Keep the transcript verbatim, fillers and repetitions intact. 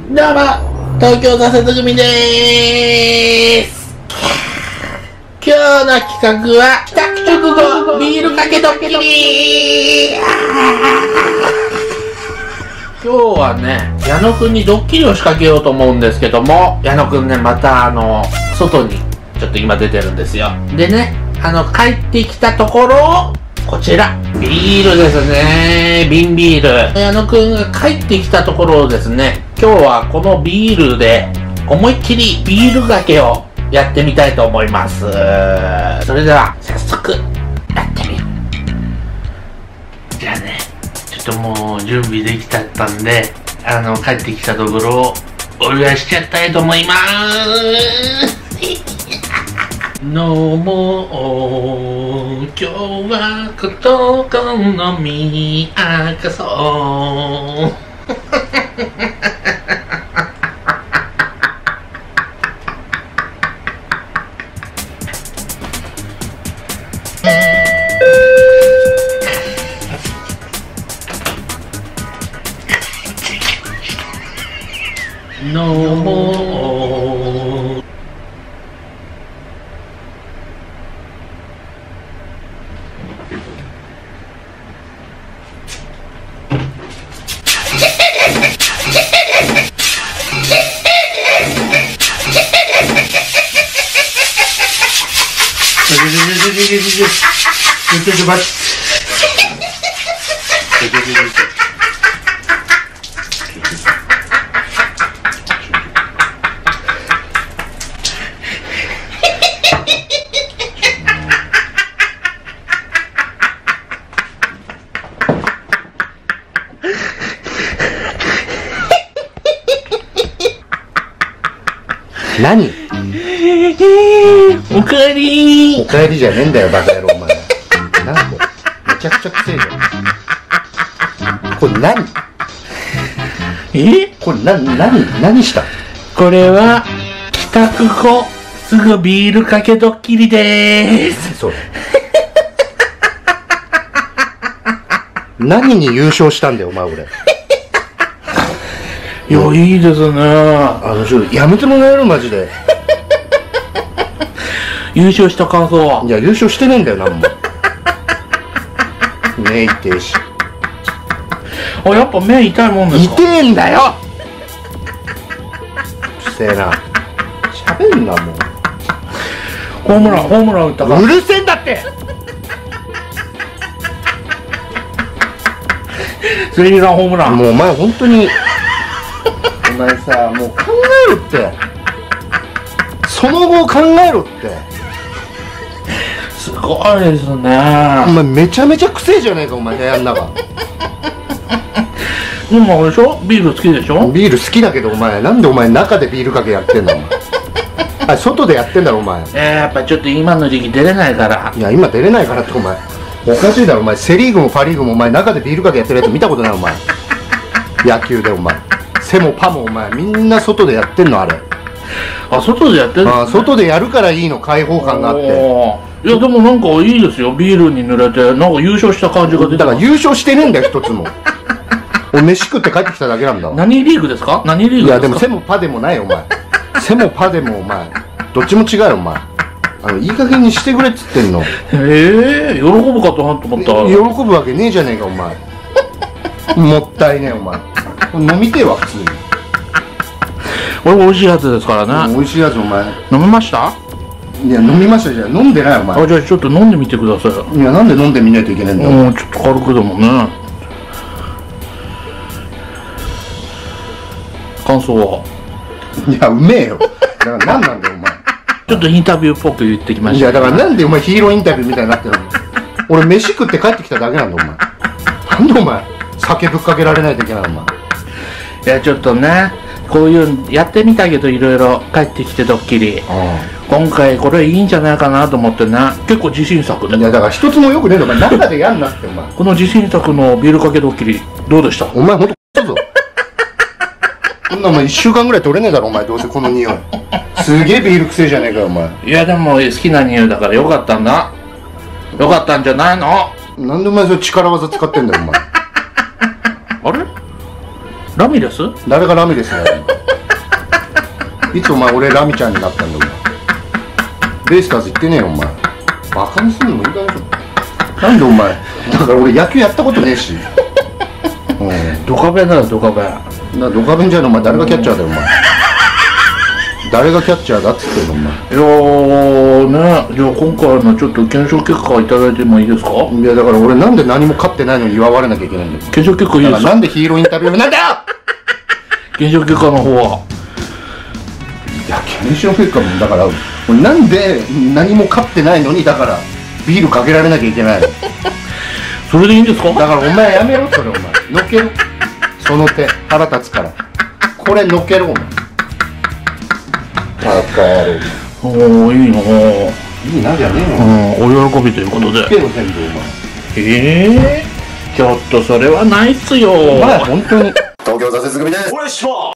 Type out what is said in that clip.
どうも、東京挫折組でーす。今日の企画は、帰宅直後、ビールかけドッキリ。今日はね、矢野くんにドッキリを仕掛けようと思うんですけども、矢野くんね、またあの、外に、ちょっと今出てるんですよ。でね、あの、帰ってきたところを、こちら、ビールですね。瓶ビール。矢野くんが帰ってきたところをですね、今日はこのビールで思いっきりビールかけをやってみたいと思います。それでは、早速、やってみよう。じゃあね、ちょっともう準備できちゃったんで、あの、帰ってきたところをお祝いしちゃったいと思いまーす。飲もう、今日はことこのみ明かそう。飲もう。 何？ おかえりー。 おかえりじゃねえんだよバカ野郎お前。なんこれめちゃくちゃくせえじゃん。これ何？ え？ これな、何、何した？ これは帰宅後すぐビールかけドッキリでーす。 それ何に優勝したんだよお前俺。 いや、いいですね。 あの、ちょっとやめてもらえるマジで。 優勝した感想は？ いや、優勝してねえんだよ、なんも。目痛えし。 あ、やっぱ目痛いもんですか？ 痛えんだよ。うっせえな。喋んな、もう。 ホームラン、ホームラン打ったか。 うるせえんだって。 スリーランホームラン。 もうお前本当に。お前さ、もう考えろって。その後を考えろって。 すごいですね。 お前めちゃめちゃくせえじゃねえかお前部屋ん中。 でもあれでしょ、ビール好きでしょ？ ビール好きだけどお前なんでお前中でビールかけやってんだお前。あ、外でやってんだろお前。 えー、やっぱちょっと今の時期出れないから。 いや今出れないからってお前おかしいだろお前。セリーグもパリーグもお前中でビールかけやってるやつ見たことないお前。野球でお前背もパもお前みんな外でやってんのあれ。 あ、外でやってるんですね。 あ、外でやるからいいの、開放感があって。 いやでもなんかいいですよ、ビールに濡れてなんか優勝した感じが出て。 だから優勝してねえんだよ一つも。俺飯食って帰ってきただけなんだわ。 何リーグですか？何リーグですか？ いやでも背もパでもないよお前。背もパでもお前どっちも違うよお前。あのいい加減にしてくれっつってんの。 ええー、喜ぶかと思ったら喜ぶわけねえじゃねえかお前。もったいねえお前。飲みてえわ普通に。 これ美味しいやつですからね。 美味しいやつお前飲みました？ いや飲みましたじゃん。飲んでないお前。 あ、じゃあちょっと飲んでみてください。 いやなんで飲んでみないといけないんだよ。 うん、ちょっと軽くでもね。感想は？ いやうめえよ。だから何なんだよお前。 ちょっとインタビューっぽく言ってきました。 いやだからなんでお前ヒーローインタビューみたいになってるの。俺飯食って帰ってきただけなんだお前。なんでお前酒ぶっかけられないといけないお前。 いやちょっとね、こういうやってみたけどいろいろ帰ってきてドッキリ。今回これいいんじゃないかなと思ってね。結構自信作で。 いやだから一つもよくねえのお前。中でやんなってお前。 この自信作のビールかけドッキリどうでした？ お前ほんとぞ。こんなお前いっしゅうかんぐらい取れねえだろお前。どうせこの匂いすげえビールくせえじゃねえかよお前。 いやでも好きな匂いだからよかったんだ。よかったんじゃないの？ なんでお前それ力技使ってんだよお前。 あれ？ラミレス？ 誰がラミレスだよお前。 いつお前俺ラミちゃんになったんだお前。ベイスターズ行ってねえよお前。バカにすんのもいいかでしょ。なんでお前、だから俺野球やったことねえし。うん、 ドカベンだよドカベン。 なドカベンじゃねえお前、誰がキャッチャーだよお前。誰がキャッチャーだっつってんのお前。 いやーね、じゃあ今回のちょっと検証結果をいただいてもいいですか？ いやだから俺なんで何も勝ってないのに祝われなきゃいけないんだよ。 検証結果いいですか？ なんでヒーローインタビューなんだよ。 検証結果の方は。 いや検証結果もだからなんで何も勝ってないのにだからビールかけられなきゃいけないの。 それでいいんですか？ だからお前やめろそれお前。のけろその手腹立つから。これのけろお前。バカ野郎。 おおいいな。 いいなじゃねえよ。うん、お喜びということで。 のけろ全部お前。 ええー、ちょっとそれはないっすよ。 お前本当に。 東京挫折組です。お願いします。